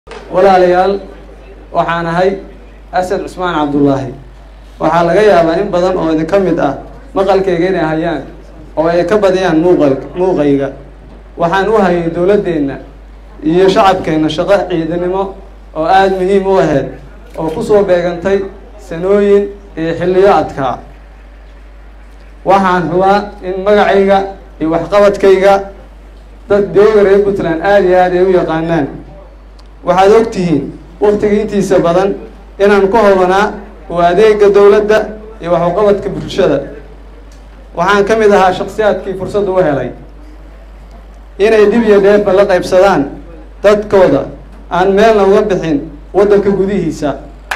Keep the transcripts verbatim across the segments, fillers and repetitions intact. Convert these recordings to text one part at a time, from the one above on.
ولا ليال وحنا هاي أسد عثمان عبد الله وحال جاي أبا إن بدن أو إذا كمد أه مقال كيجينا هيان أو يكبديان موغل موغيجا وحنوها هي دولة دينا يشعب كينا شقة عيدنا أو آد مهم واحد أو قصوا بيجنتي سنوين حلياتك waxaan hubaa in magacayga iyo waxqabadkayga dad jooga reer Puntland aad iyo aad ay u yaqaanaan waxaad ogtihiin waqtiga intiisa badan inaan ku hawlnaa oo adeega dawladda iyo waxqabadka bulshada waxaan ka mid ahaa shakhsiyaadkii fursad u helay inay dib iyo dheef la qaybsadaan dadkooda aan meel uga bixin wadanka gudihiisa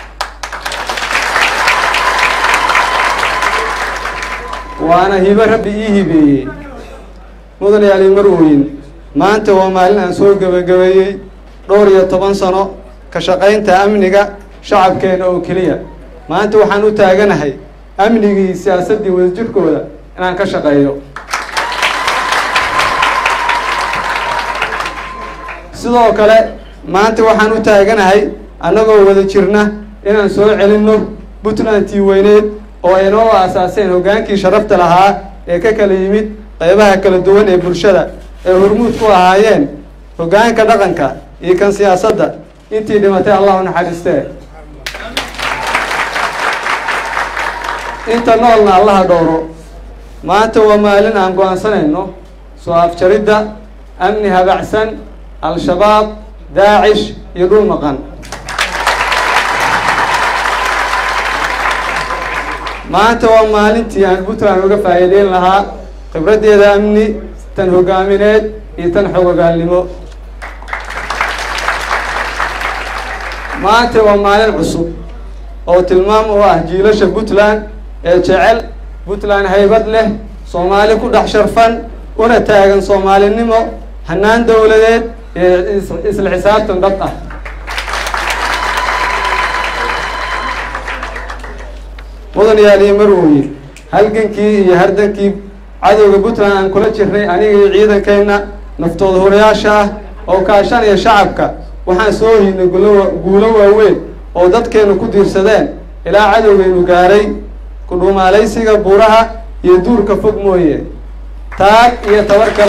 وأنا هبة ربي هبي مدن يالي مروين ما أنت ومالنا نسوق بجوي دوري طبعا سنة كشقين تأمنك شعب كينو كليا ما أنت وحنو تاجنا هاي أمني سياسة دي وزجر كولا أنا كشقيو سلوا كلا ما أنت وحنو تاجنا هاي أنا جو وزجرنا إن نسوي علمنا بطلنا تيوينات oo ay noo asaaseen hogaankii sharafta lahaa ee ka kala yimid qaybaha kala duwan ee bulshada ee hormuud ku ahaayeen hogaanka dhaqanka iyo kan siyaasadda intii dhimatay Allah u naxariistee inta noolna Allah dhowro maanta waa maalin aan go'aansanayno soo afjaridda amni habacsan al-shabaab daacish iyo dhul maqan ما أنت ومالنتي عن بطلان وقف عيدين لها خبرتي هذا أمني تنهو قامنات يتنحو قالمو ما أنت ومالن عصب أو تلمام وأهجيلش بطلان يتعل بطلان هيبت له صومالي كل حشرفن ونتاقن صومالي النمو هنان دولدين إسل حساب تنقطع مدن يالي مروي هل كنكي يهردنكي عدو بطلان كل شيء أنا عيدا كينا نفتوض هرياشة أو كاشان يا شعبك وحن سوي نقولوا قولوا وين أو ضد كانوا كدير سدان إلى عدو نجاري كلوا ما ليس جبورها يدور كفوق مويه تاج يتوركل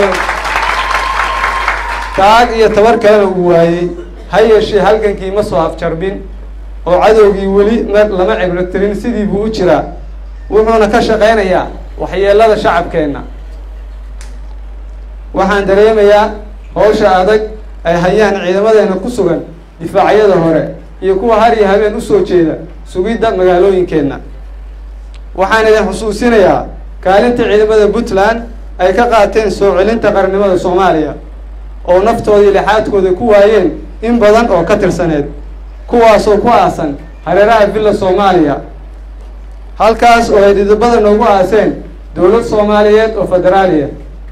تاج يتوركل وعي هاي الشيء هل كنكي مصاف شربين oo cadowgii wali lama cibratirin sidii buu u jiraa wuxuuna ka shaqeynayaa waxyeelada shacabkeena waxaan dareemayaa hawsha adag ay hayaan ciidamadeena ku sugan difaacyada hore iyo kuwa har iyo habeen u soo jeeda sugidda magaalooyinkeena waxaan idin xusuusinayaa kaalinta ciidamada Puntland ay ka qaateen soo celinta qarnimada Soomaaliya oo naftooda iyo lixaadkooda ku waayeen in badan oo ka tirsaneed kuwaasoo ku aasan hareeraha villa Soomaaliya halkaas oo ay dibadda noogu aaseen dawlad Soomaaliyeed oo federaaliya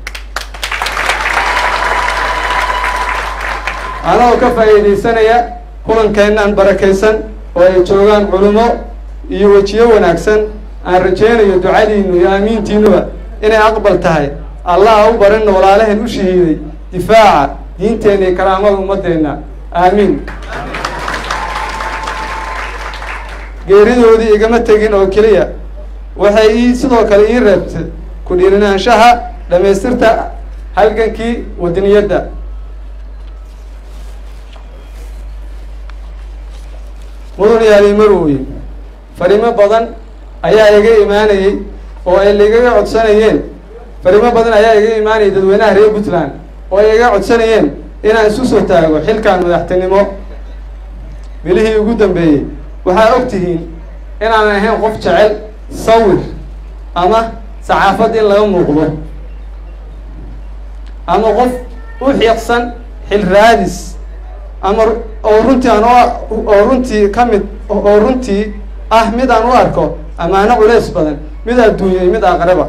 anoo ka faa'iideysanaya kulankeenan barakeysan oo ay joogaan culimo iyo wajiyo wanaagsan aan rajeynayo ducadiinu iyo aamiintiinuba inay aqbal tahay Allah u barin walaalahan u shahiiday difaaca diinteena iyo karaamada ummadeena aamin geeridoodii igama tagin oo kaliya waxay ii sidoo kale ii reebtay ku dhiiranaanshaha dhameystirta halgankii wadaniyadda mudun yaali marooyin farimo badan ayaa iga imaanayay oo ay ligaga codsanayeen farimo badan ayaa iga imaanayay dadweynaha reer Puntland oo ay iga codsanayeen inaan isu soo taago xilkan madaxtinimo bilihii ugu dambeeyay waxaa ogtihiin inaan ahayn qof jecel sawir ama saxaafad in laga muuqdo ama qof u xiiqsan xil raadis ama oo runtii aan oo runtii kamid oo runtii ah mid aan u arko amaano culays badan mid adduunyo mid aqraba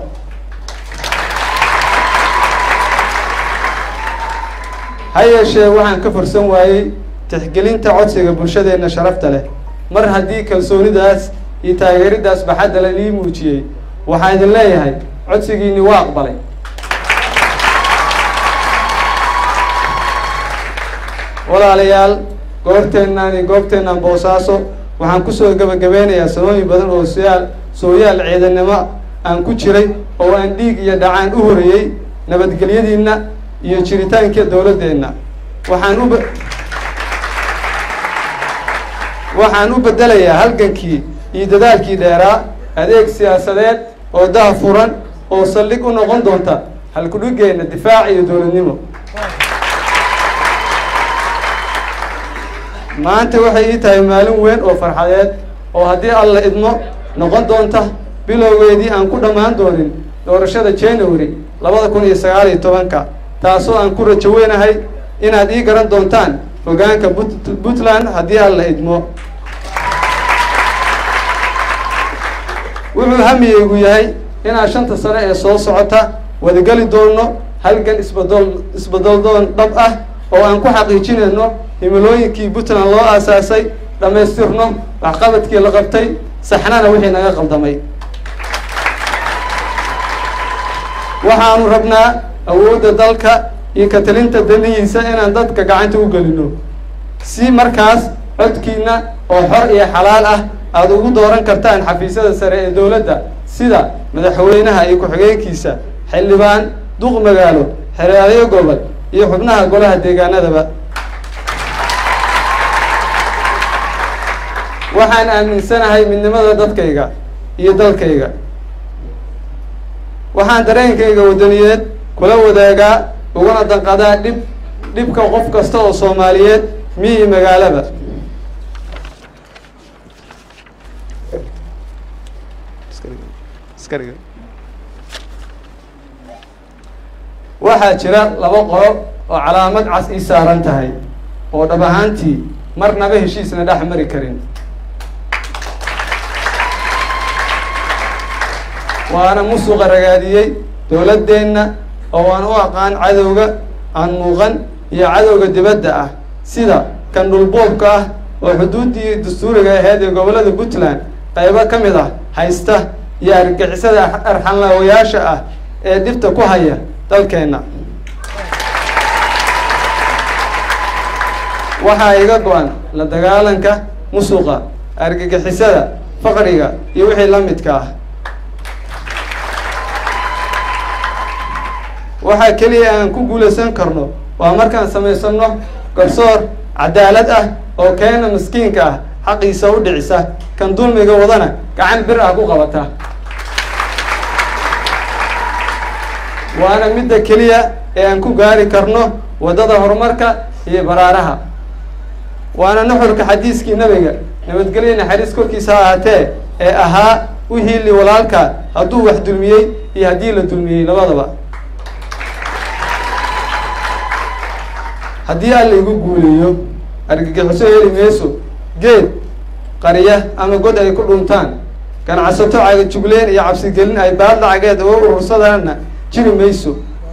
hayeeshee waxaan ka fursan waayay tixgelinta codsiga bulshadeena sharafta leh mar haddii kalsoonidaas iyo taageeridaas baxadda la ii muujiyay waxaan idin leeyahay codsigiini waa aqbalay walaalayaal goorteennan iyo goobteennan boosaaso waxaan kusoo gabagabeynayaa sanooyin badan oo soyaal sooyaal ciidanimo aan ku jiray oo aan dhiig iyo dhacaan u horeeyey nabadgelyadiinna iyo jiritaanka dowladdeenna waxaan u waxaan u bedelayaa halgankii iyo dadaalkii dheeraa adeeg siyaasadeed oo daha furan oo saldhig u noqon doonta halkudhigeenna difaac iyo dowladnimo maanta waxay ii tahay maalin weyn oo farxadeed oo haddii alla idmo noqon doonta bilowgeedii aan ku dhammaan doonin doorashada january labada kun iyo sagaal iyo tobanka taasoo aan ku rajo weynahay inaad ii garan doontaan hoggaanka puntland haddii alla idmo wuxuu hamiyeygu yahay inaan shanta sano ee soo socota wadageli doono halgan isbadol isbadaldoon dhab ah oo aan ku xaqiijinayno himilooyinkii puntland loo aasaasay dhammaystirno waxqabadkii la qabtay saxnana wixii naga qaldamay waxaanu rabnaa awoodda dalka iyo ka talinta danihiisa inaan dadka gacanta u gelino si markaas codkiina oo xor iyo xalaal ah aada ugu dooran kartaan xafiisyada sare ee dowladda sida madaxweynaha iyo ku-xigeenkiisa xildhibaan duq magaalo xeraalyo gobol iyo xubnaha golaha deegaanadaba waxaan aaminsanahay midnimada dadkayga iyo dalkayga waxaan dareenkayga wadaniyeed kula wadaagaa uguna danqadaa dhib dhibka qof kasta oo soomaaliyeed miyi magaalaba waxaa jira laba qolo oo calaamad cas ii saaran tahay oo dhab ahaantii marnaba heshiisna dhex mari karin waana musuqa ragaadiyey dowladdeenna oo aan u aqaan cadowga aan muuqan iyo cadowga dibadda ah sida kan dhulboobka ah oo xuduuddii dastuuriga ahayd ee gobollada puntland qaybo ka mid ah haysta iyo argagixisada arxanlaawayaasha ah ee dhibta ku haya dalkeenna waxaa iga go-an la dagaalanka musuqa argagixisada faqriga iyo wixii la midka ah waxaa keliya aan ku guulaysan karno waa markaan samaysano garsoor cadaalad ah oo keena miskiinka ah xaqiisa u dhicisa kan dulmiga wadana gacan bir ah ku qabata waana midda keliya ee aan ku gaari karno waddada horumarka iyo baraaraha waana nuxurka xadiiskii nabiga nabadgelyo naxariis korkiisa ha ahaatee ee ahaa u hiili walaalka hadduu wax dulmiyey iyo haddii la dulmiyey labadaba haddii aan la igu guuleeyo argagixiso heli mayso geed qariya ama god ay ku dhuntaan ganacsato cagajugleen iyo cabsigelin ay baad lacageed uga urursadaanna jiri mayso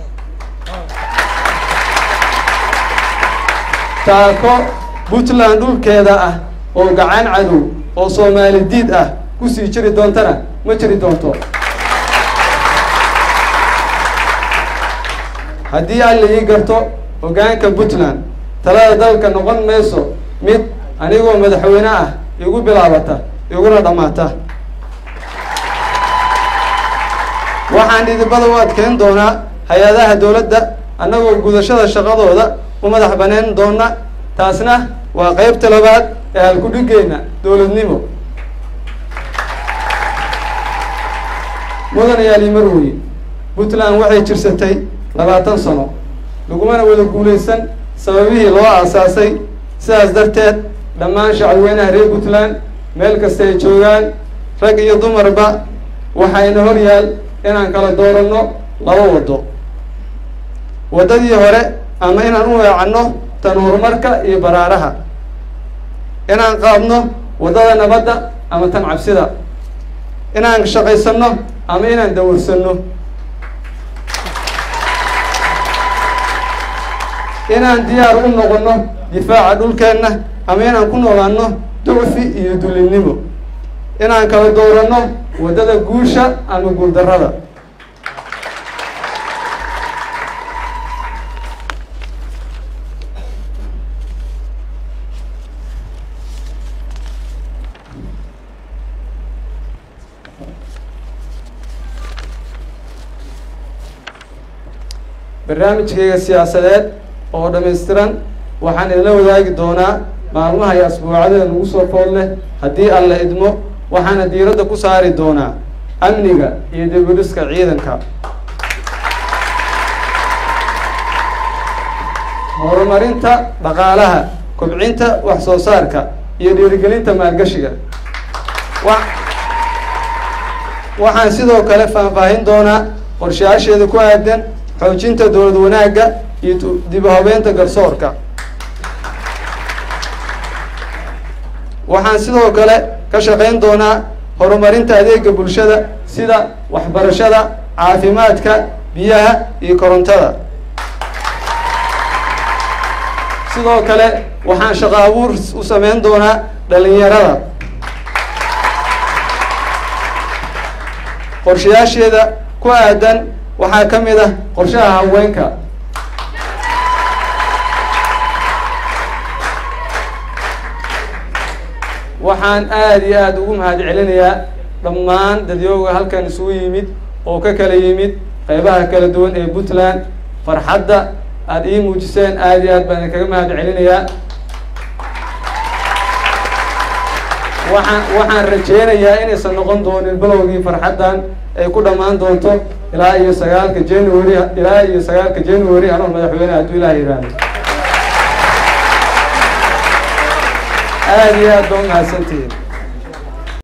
taako puntland dhulkeeda ah oo gacan cadow oo soomaali diid ah kusii jiri doontana ma jiri doonto haddii aan la ii garto hoggaanka puntland talada dalka noqon mayso mid anigoo madaxweyne ah igu bilaabata iguna dhammaata waxaan idibada u adkeyn doonaa hay-adaha dowladda annagoo gudashada shaqadooda u madax baneen doona taasna waa qeybta labaad ee halkudhigeenna dowladnimo mudanayaal marweye puntland waxay jirsatay labaatan sano lagumana wada guulaysan sababihii loo aasaasay sidaas darteed dhammaan shacabweynaha reer puntland meel kasta ay joogaan rag iyo dumarba waxayna hor yaal inaan kala dooranno laba waddo waddadii hore ama inaan u weecanno tan horumarka iyo baraaraha inaan qaadno waddada nabadda ama tan cabsida inaan shaqaysanno ama inaan dawarsanno inaan diyaar u noqonno difaaca dhulkeenna ama inaan ku noolaanno ducfi iyo dulinnimo inaan kala dooranno waddada guusha ama guuldarrada barnaamijkayga siyaasadeed oo dhammaystiran waxaan idinla wadaagi doonaa maalmaha iyo asbuucadeda nagu soo fool leh haddii alla idmo waxaana diiradda ku saari doonaa amniga iyo dib-u-dhiska ciidanka, horumarinta dhaqaalaha, kobcinta wax soo saarka iyo dhiirigelinta maalgashiga. waxaan sidoo kale faahfaahin doonaa qorshayaasheeda ku aadan xoojinta dowlad wanaagga iyo dib u habeynta garsoorka. waxaan sidoo kale ka shaqayn doonaa horumarinta adeega bulshada sida waxbarashada, caafimaadka, biyaha iyo korontada. sidoo kale waxaan shaqo abuur u sameyn doonaa dhalinyarada. qorshayaasheeda ku aadan waxaa ka mid ah qorshaha haweenka, waxaan aada iyo aada ugu mahad celinayaa dhammaan dadyooga halkan isugu yimid oo ka kala yimid qeybaha kala duwan ee Puntland. farxadda aada ii muujiseen aada iyo aad baan idinkaga mahad celinayaa. waxaan waxaan rajeynayaa inaysan noqon doonin bilowgii farxaddan ay ku dhammaan doonto ilaa iyo sagaalka January ilaa iyo sagaalka January anoo madaxweyne hadduu Ilaahay yiraahdo. aada iyo aad baa u mahadsantihiin.